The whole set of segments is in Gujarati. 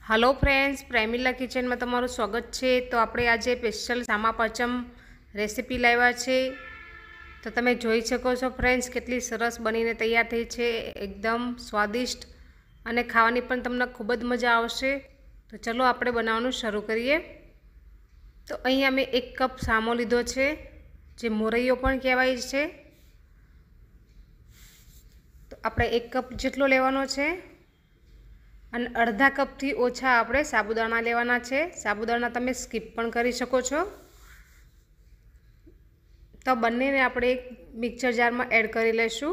हेलो फ्रेंड्स, प्रेमिला किचन में तमारुं स्वागत है। तो आपणे आजे स्पेशल सामा पचम रेसिपी लाव्या छे। तो तमे जोई शको छो फ्रेंड्स केटली सरस बनीने तैयार थई छे, एकदम स्वादिष्ट अने खावानी पण तमने खूब ज मजा आवशे। तो चलो आपणे बनाववानुं शरू करीए। तो अहींया मैं 1 कप सामो लीधो छे, जे मोरैयो पण कहेवाय छे। तो आपणे 1 कप जेटलो लेवानो छे અને અડધા કપથી ઓછા આપણે સાબુદાણા લેવાના છે। સાબુદાણા તમે સ્કીપ પણ કરી શકો છો। તો બંનેને આપણે એક મિક્સર જારમાં એડ કરી લેશું।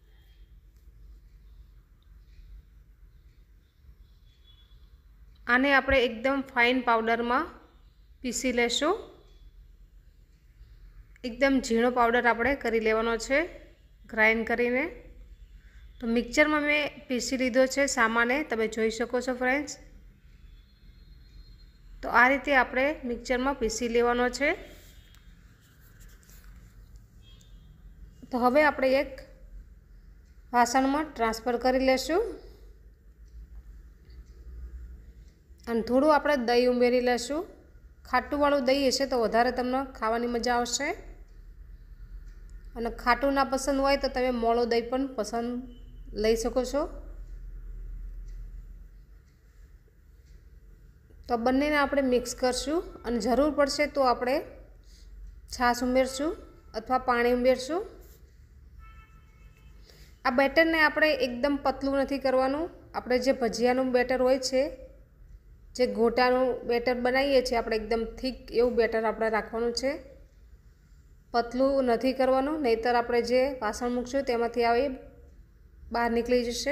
આને આપણે એકદમ ફાઇન પાવડરમાં પીસી લેશું। એકદમ ઝીણો પાવડર આપણે કરી લેવાનો છે ગ્રાઇન્ડ કરીને। तो मिक्सर में मैं पीसी लीधो है सामाने, तमे जोई शको छो फ्रेंड्स। तो आ रीते आपणे मिक्सर में पीसी लेवानो छे। तो हवे आपणे एक वासण में ट्रांसफर करी लेशुं अने थोड़ुं आपणे दही उमेरी लेशुं। खाटुवाळुं दही हशे तो वधारे तमने खावानी मजा आवशे, अने खाटुं ना पसंद होय तो तमे मोळुं दही पण पसंद लई शको छो। तो बंनेने आपणे मिक्स करशुं अने जरूर पड़शे तो आपणे छाश उमेरशुं अथवा पाणी उमेरशुं। आ बेटरने आपणे एकदम पतलुं नथी करवानुं। आपणे जे भजियानुं बेटर होय छे, जे गोटानुं बेटर बनावीए छीए, आपणे एकदम थीक एवुं बेटर आपणे राखवानुं छे। पतलुं नथी करवानुं, नहीतर आपणे जे वासण मूकशुं तेमांथी आ बहार निकली जशे।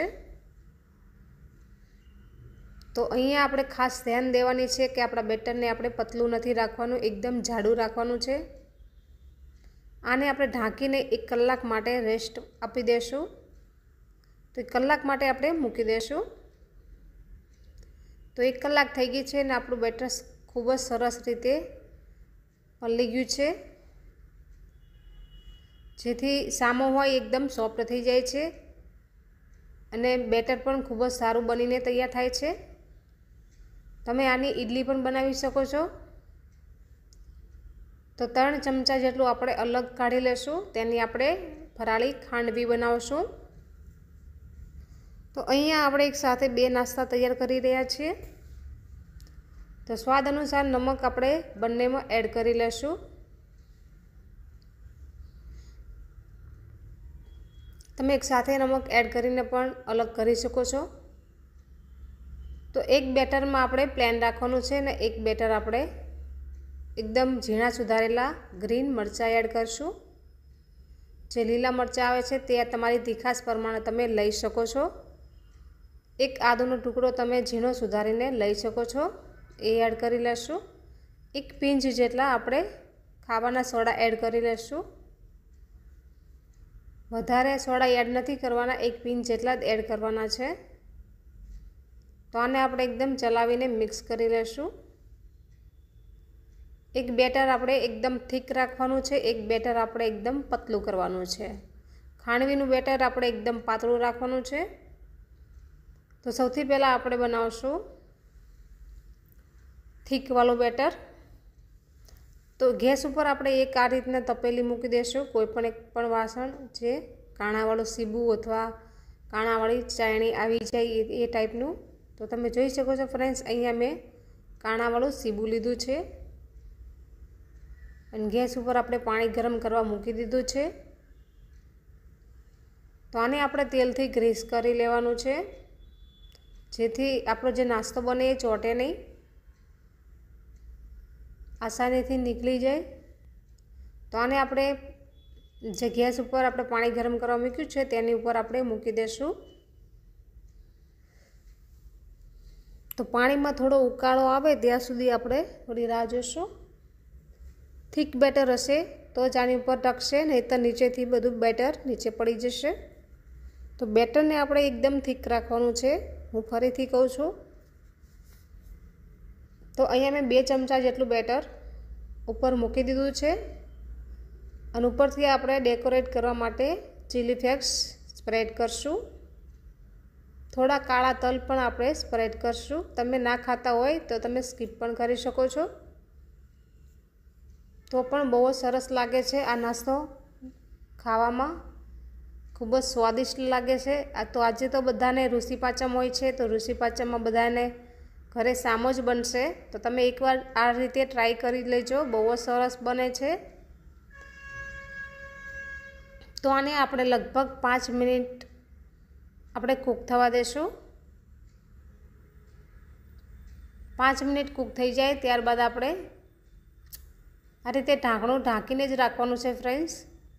तो अहींया आपणे खास ध्यान देवानी छे कि आपणा बेटरने आपणे पतलुं नथी राखवानुं, एकदम जाडुं राखवानुं छे। आने आपणे ढांकीने 1 कलाक माटे रेस्ट आपी देशुं। तो 1 कलाक माटे आपणे मूकी देशुं। तो 1 कलाक थई गई छे ने आपणुं बेटर खूब ज सरस रीते पलળી गयुं छे, जेथी सामो होय एकदम सॉफ्ट थई जाय छे अने बेटर पण खूब ज सारूं बनीने तैयार थाय छे। तमे आनी इडली पण बनावी शको छो। तो 3 चमचा जेटલું આપણે अलग काढी लेशुं, तेनी આપણે फराળી खांडवी बनावशुं। तो अहींया આપણે एक साथे 2 नास्ता तैयार करी रह्या छीए। तो स्वाद अनुसार नमक આપણે બંનેમાં एड करी लेशुं। तमे एक साथे नमक एड करीने पण अलग करी शको छो। तो एक बेटर में आपणे प्लेन राखवानुं छे ने एक बेटर आपणे एकदम झीणा सुधारेला ग्रीन मरचा एड करशुं। जे लीला मरचा आवे छे ते तमारी तीखास प्रमाणे तमे लई शको छो। एक आदुनो टुकड़ो तमे झीणो सुधारीने लई शको छो, ए एड करी लेशुं। एक पिंच जेटला आपणे खावाना सोडा एड करी लेशुं। वधारे सोडा एड नहीं करवाना, 1 पिंच जेटला एड करवाना छे। तो आने आपणे एकदम चलावीने मिक्स करी लेशुं। एक बेटर आपणे एकदम थीक राखवानुं छे, एक बेटर आपणे एकदम पतलुं करवानुं छे। खांडवीनुं बेटर आपणे एकदम पातळुं राखवानुं छे। तो सौथी पहेला आपणे बनावशुं थीक वाळुं बेटर। तो गैस पर आपणे एक आ रीतना तपेली मूकी देशुं, कोईपण एक पण वासण जे काणावाळुं सीबू अथवा काणावाળી चाळणी आवी जाय ए टाइपनुं। तो तमे जोई शको छो फ्रेंड्स, अहींया मैं काणावाळुं सीबू लीधुं छे अने गैस पर आपणे पाणी गरम करवा मूकी दीधुं छे। तो आने आपणे तेलथी ग्रीस करी लेवानुं छे, जेथी आपणो जे नास्तो बने ए ચોટે नहीं, आसानीथी निकली जाए। तो आने आपणे जे गैस पर आपणे पाणी गरम करवा मूक्युं छे तेनी उपर आपणे मूकी देशुं। तो पाणी में थोड़ो उकाळो आवे त्यां सुधी आपणे थोड़ी राह जोईशुं। थीक बेटर हशे तो ज आनी उपर टकशे, नहीतर नीचेथी बधुं बेटर नीचे पड़ी जशे। तो बेटर ने आपणे एकदम थीक राखवानुं छे। हूँ फरीथी कहूं छुं। तो अहींया मैं 2 चमचा जेटलुं बेटर ऊपर मूकी दीधुं छे अने उपरथी आपणे डेकोरेट करवा माटे चिली फ्लेक्स स्प्रेड करशुं। થોડા કાળા તલ પણ આપણે સ્પ્રેડ કરશું। તમે ના ખાતા હોય તો તમે સ્કીપ પણ કરી શકો છો, તો પણ બહુ સરસ લાગે છે। આ નાસ્તો ખાવામાં ખૂબ જ સ્વાદિષ્ટ લાગે છે। આ તો આજે તો બધાને ઋષિ પાંચમ હોય છે, તો ઋષિ પાંચમમાં બધાને ઘરે સામો જ બનશે, તો તમે એકવાર આ રીતે ટ્રાય કરી લેજો, બહુ જ સરસ બને છે। તો આને આપણે લગભગ 5 મિનિટ આપણે કૂક થવા દેશું। 5 મિનિટ કૂક થઈ જાય ત્યારબાદ આપણે આ રીતે ઢાંકણું ઢાંકીને જ રાખવાનું છે ફ્રેન્ડ્સ,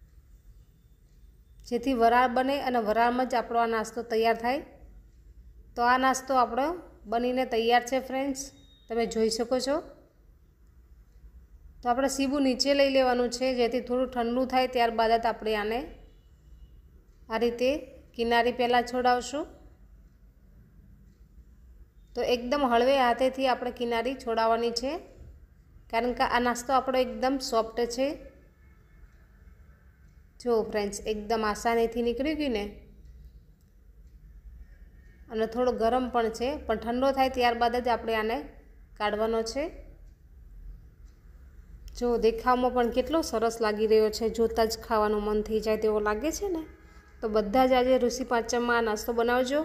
જેથી વરાળ બને અને વરાળમાં જ આપણો આ નાસ્તો તૈયાર થાય। તો આ નાસ્તો આપણો બનીને તૈયાર છે ફ્રેન્ડ્સ, તમે જોઈ શકો છો। તો આપણે સીબું નીચે લઈ લેવાનું છે, જેથી થોડું ઠંડુ થાય ત્યારબાદ જ આપણે આને આ રીતે કિનારી પહેલાં છોડાવશું। તો એકદમ હળવે હાથેથી આપણે કિનારી છોડાવવાની છે, કારણ કે આ નાસ્તો આપણો એકદમ સોફ્ટ છે। જો ફ્રેન્ડ્સ એકદમ આસાનીથી નીકળી ગયું ને, અને થોડો ગરમ પણ છે, પણ ઠંડો થાય ત્યારબાદ જ આપણે આને કાઢવાનો છે। જો દેખાવમાં પણ કેટલો સરસ લાગી રહ્યો છે, જોતાં જ ખાવાનું મન થઈ જાય તેવો લાગે છે ને। તો બધા જ આજે ઋષિ પાંચમમાં આ નાસ્તો બનાવજો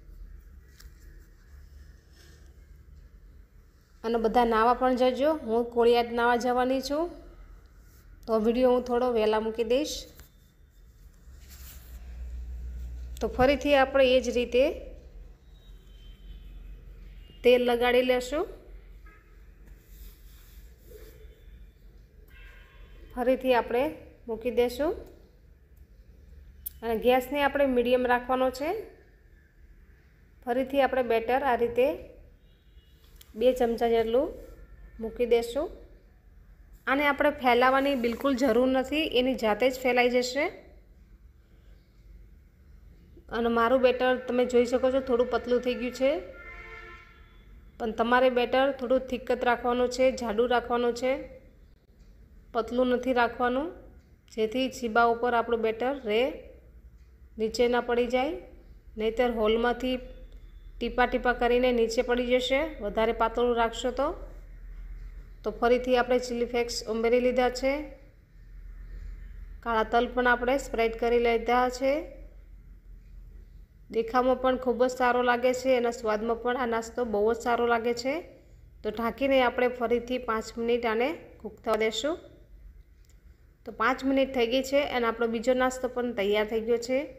અને બધા નાવા પણ જજો। હું કોળિયાદ નાવા જવાની છું, તો વિડીયો હું થોડો વહેલા મૂકી દઈશ। તો ફરીથી આપણે એ જ રીતે તેલ લગાડી લેશું। ફરીથી આપણે મૂકી દેશું અને ગેસને આપણે મીડિયમ રાખવાનો છે। ફરીથી આપણે બેટર આ રીતે 2 ચમચા જેટલું મૂકી દેશું। આને આપણે ફેલાવવાની બિલકુલ જરૂર નથી, એની જાતે જ ફેલાઈ જશે। અને મારું બેટર તમે જોઈ શકો છો થોડું પતલું થઈ ગયું છે, પણ તમારે બેટર થોડું થીક જ રાખવાનું છે, જાડું રાખવાનું છે, પતલું નથી રાખવાનું, જેથી સીબા ઉપર આપણું બેટર નીચે ના પડી જાય, નહીંતર હોલમાંથી ટીપા ટીપા કરીને નીચે પડી જશે વધારે પાતળું રાખશો તો। તો ફરીથી આપણે ચીલી ફ્લેક્સ ઉમેરી લીધા છે, કાળા તલ પણ આપણે સ્પ્રેડ કરી લીધા છે। દેખાવમાં પણ ખૂબ જ સારો લાગે છે અને સ્વાદમાં પણ આ નાસ્તો બહુ જ સારો લાગે છે। તો ઢાંકીને આપણે ફરીથી 5 મિનિટ આને કૂક થવા દેશું। તો 5 મિનિટ થઈ ગઈ છે અને આપણો બીજો નાસ્તો પણ તૈયાર થઈ ગયો છે।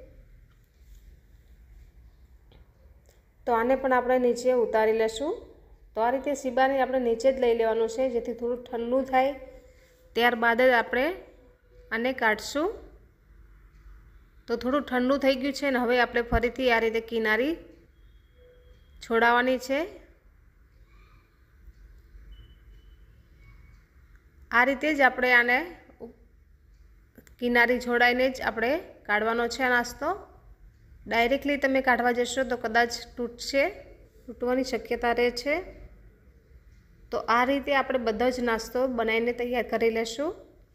તો આને પણ આપણે નીચે ઉતારી લેશું। તો આ રીતે સીબાને આપણે નીચે જ લઈ લેવાનું છે, જેથી થોડું ઠંડુ થાય ત્યારબાદ જ આપણે આને કાઢશું। તો થોડું ઠંડુ થઈ ગયું છે ને હવે આપણે ફરીથી આ રીતે કિનારી છોડાવવાની છે। આ રીતે જ આપણે આને કિનારી છોડાઈને જ આપણે કાઢવાનો છે આ નાસ્તો। ડાયરેક્ટલી તમે કાઢવા જશો તો કદાચ તૂટવાની શક્યતા રહે છે। તો આ રીતે આપણે બધો જ નાસ્તો બનાવીને તૈયાર કરી લેશું।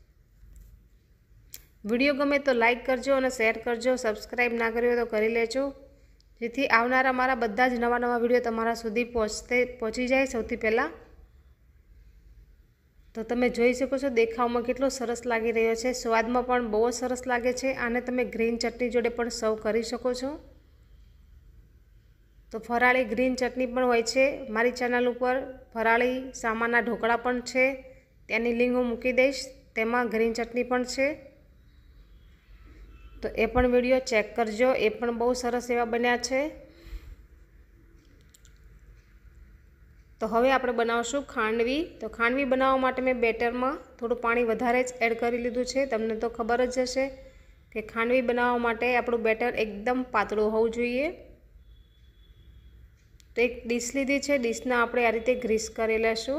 વિડીયો ગમે તો લાઈક કરજો અને શેર કરજો, સબસ્ક્રાઈબ ના કર્યો તો કરી લેજો, જેથી આવનારા મારા બધા જ નવા વિડીયો તમારા સુધી પહોંચી જાય સૌથી પહેલાં। તો તમે જોઈ શકો છો દેખાવમાં કેટલો સરસ લાગી રહ્યો છે, સ્વાદમાં પણ બહુ જ સરસ લાગે છે। આને તમે ગ્રીન ચટણી જોડે પણ સર્વ કરી શકો છો। તો ફરાળી ગ્રીન ચટણી પણ હોય છે, મારી ચેનલ ઉપર ફરાળી સામાના ઢોકળા પણ છે, તેની લિંક હું મૂકી દઈશ, તેમાં ગ્રીન ચટણી પણ છે, તો એ પણ વિડીયો ચેક કરજો, એ પણ બહુ સરસ એવા બન્યા છે। તો હવે આપણે બનાવશું ખાંડવી। તો ખાંડવી બનાવવા માટે મેં બેટરમાં થોડું પાણી વધારે જ એડ કરી લીધું છે। તમને તો ખબર જ હશે કે ખાંડવી બનાવવા માટે આપણું બેટર એકદમ પાતળું હોવું જોઈએ। તો એક ડીશ લીધી છે, ડીશના આપણે આ રીતે ગ્રીસ કરી લેશું।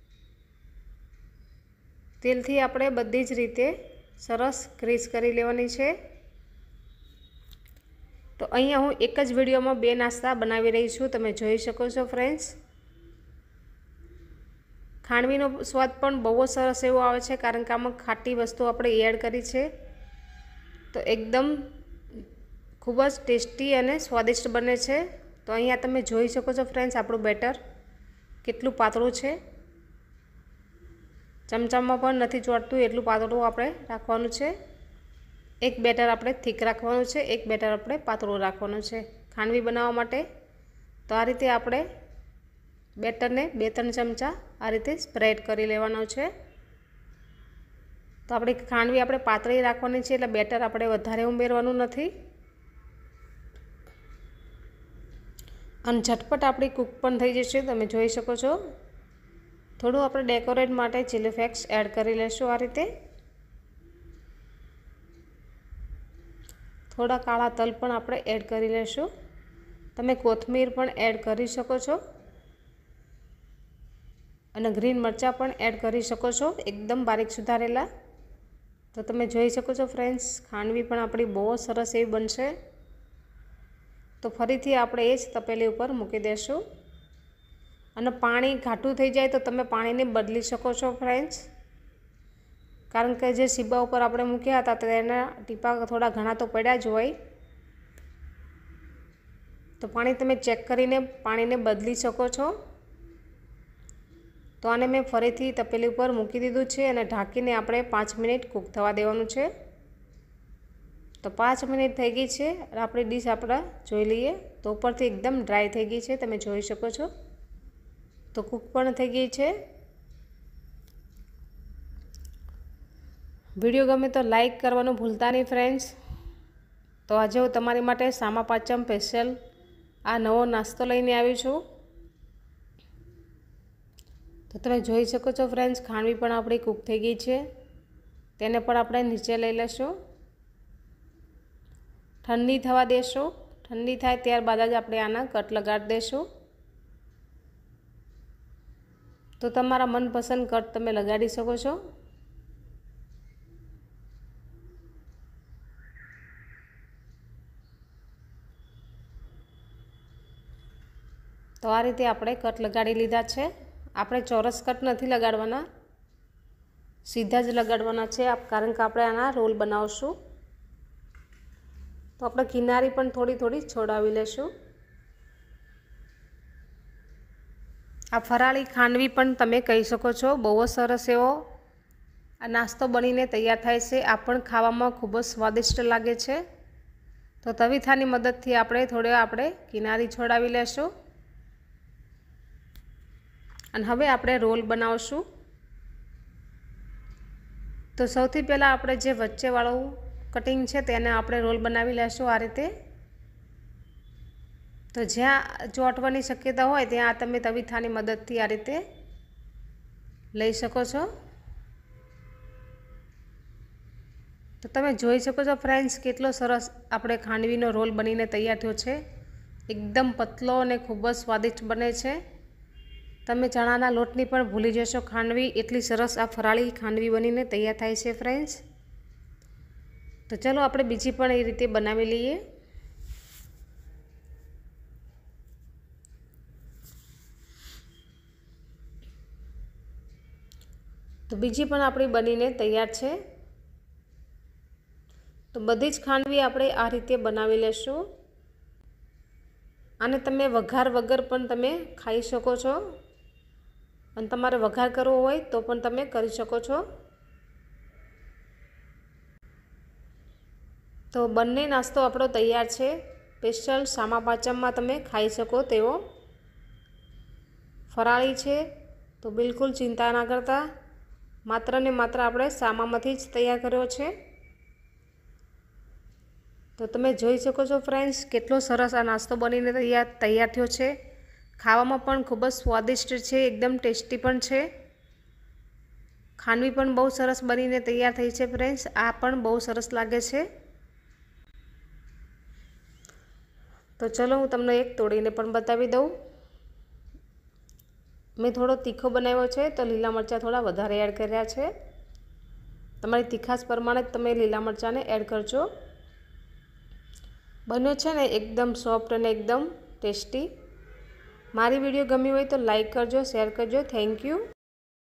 તેલથી આપણે બધી જ રીતે સરસ ગ્રીસ કરી લેવાની છે। તો અહીંયા હું એક જ વિડીયોમાં 2 નાસ્તા બનાવી રહી છું, તમે જોઈ શકો છો ફ્રેન્ડ્સ। ખાંડવીનો સ્વાદ પણ બહુ જ સરસ એવો આવે છે, કારણ કે આમાં ખાટી વસ્તુ આપણે એડ કરી છે, તો એકદમ ખૂબ જ ટેસ્ટી અને સ્વાદિષ્ટ બને છે। તો અહીંયા તમે જોઈ શકો છો ફ્રેન્ડ્સ, આપણું બેટર કેટલું પાતળું છે, ચમચામાં પણ નથી ચોંટતું એટલું પાતળું આપણે રાખવાનું છે। એક બેટર આપણે થીક રાખવાનું છે, એક બેટર આપણે પાતળું રાખવાનું છે ખાંડવી બનાવવા માટે। તો આ રીતે આપણે બેટરને 2-3 ચમચા આ રીતે સ્પ્રેડ કરી લેવાનો છે। તો આપણી ખાંડવી આપણે પાતળી રાખવાની છે, એટલે બેટર આપણે વધારે ઉમેરવાનું નથી અને ઝટપટ આપણી કૂક પણ થઈ જશે। તમે જોઈ શકો છો। થોડું આપણે ડેકોરેટ માટે ચીલી ફ્લેક્સ એડ કરી લેશું આ રીતે। થોડા કાળા તલ પણ આપણે એડ કરી લેશું। તમે કોથમીર પણ એડ કરી શકો છો અને ગ્રીન મરચાં પણ એડ કરી શકો છો, એકદમ બારીક સુધારેલા। તો તમે જોઈ શકો છો ફ્રેન્ડ્સ, ખાંડવી પણ આપણી બહુ સરસ એવી બનશે। તો ફરીથી આપણે એ જ તપેલી ઉપર મૂકી દેશું અને પાણી ઘાટું થઈ જાય તો તમે પાણીને બદલી શકો છો ફ્રેન્ડ્સ, કારણ કે જે સીબા ઉપર આપણે મૂક્યા હતા તો એના ટીપા થોડા ઘણા તો પડ્યા જ હોય। તો પાણી તમે ચેક કરીને પાણીને બદલી શકો છો। તો આને મેં ફરીથી તપેલી ઉપર મૂકી દીધું છે અને ઢાંકીને આપણે 5 મિનિટ કૂક થવા દેવાનું છે। તો 5 મિનિટ થઈ ગઈ છે અને આપણી ડીશ આપણે જોઈ લઈએ તો ઉપરથી એકદમ ડ્રાય થઈ ગઈ છે, તમે જોઈ શકો છો। તો કૂક પણ થઈ ગઈ છે। વિડીયો ગમે તો લાઈક કરવાનું ભૂલતા નહીં ફ્રેન્ડ્સ। તો આજે હું તમારી માટે સામા પાંચમ સ્પેશિયલ આ નવો નાસ્તો લઈને આવી છું। તો તમે જોઈ શકો છો ફ્રેન્ડ્સ, ખાંડવી પણ આપણી કૂક થઈ ગઈ છે, તેને પણ આપણે નીચે લઈ લેશું, ઠંડી થવા દેશું। ઠંડી થાય ત્યારબાદ જ આપણે આના કટ લગાડી દઈશું। તો તમારા મનપસંદ કટ તમે લગાડી શકો છો। તો આ રીતે આપણે કટ લગાડી લીધા છે। આપણે ચોરસ કટ નથી લગાડવાના, સીધા જ લગાડવાના છે, કારણ કે આપણે આના રોલ બનાવશું। તો આપણે કિનારી પણ થોડી થોડી છોડાવી લેશું। આ ફરાળી ખાંડવી પણ તમે કહી શકો છો, બહુ જ સરસ એવો આ નાસ્તો બનીને તૈયાર થાય છે। આ પણ ખાવામાં ખૂબ જ સ્વાદિષ્ટ લાગે છે। તો તવીથાની મદદથી આપણે કિનારી છોડાવી લેશું અને હવે આપણે રોલ બનાવશું। તો સૌથી પહેલાં આપણે જે વચ્ચેવાળું કટિંગ છે તેને આપણે રોલ બનાવી લેશું આ રીતે। તો જ્યાં ચોંટવાની શક્યતા હોય ત્યાં તમે તવીથાની મદદથી આ રીતે લઈ શકો છો। તો તમે જોઈ શકો છો ફ્રેન્ડ્સ, કેટલો સરસ આપણે ખાંડવીનો રોલ બનીને તૈયાર થયો છે, એકદમ પતલો અને ખૂબ જ સ્વાદિષ્ટ બને છે। તમે ચણાના લોટની પણ ભૂલી જશો ખાંડવી, એટલી સરસ આ ફરાળી ખાંડવી બનીને તૈયાર થાય છે ફ્રેન્ડ્સ। તો ચલો આપણે બીજી પણ એ રીતે બનાવી લઈએ। તો બીજી પણ આપણી બનીને તૈયાર છે। તો બધી જ ખાંડવી આપણે આ રીતે બનાવી લેશું અને તમે વઘાર વગર પણ તમે ખાઈ શકો છો અને તમારે વઘાર કરવો હોય તો પણ તમે કરી શકો છો। તો બંને નાસ્તો આપણો તૈયાર છે, સ્પેશિયલ સામા પાંચમમાં તમે ખાઈ શકો તેવો ફરાળી છે। તો બિલકુલ ચિંતા ના કરતા, માત્ર ને માત્ર આપણે સામામાંથી જ તૈયાર કર્યો છે। તો તમે જોઈ શકો છો ફ્રેન્ડ્સ, કેટલો સરસ આ નાસ્તો બનીને તૈયાર થયો છે। ખાવામાં પણ ખૂબ જ સ્વાદિષ્ટ છે, એકદમ ટેસ્ટી પણ છે। ખાંડવી પણ બહુ સરસ બનીને તૈયાર થઈ છે ફ્રેન્ડ્સ, આ પણ બહુ સરસ લાગે છે। તો ચલો હું તમને એક તોડીને પણ બતાવી દઉં। મેં થોડો તીખો બનાવ્યો છે તો લીલા મરચાં થોડા વધારે એડ કર્યા છે। તમારી તીખાશ પ્રમાણે જ તમે લીલા મરચાંને એડ કરજો। બન્યો છે ને એકદમ સોફ્ટ અને એકદમ ટેસ્ટી। મારી વિડીયો ગમી હોય તો લાઈક કરજો, શેર કરજો। Thank you.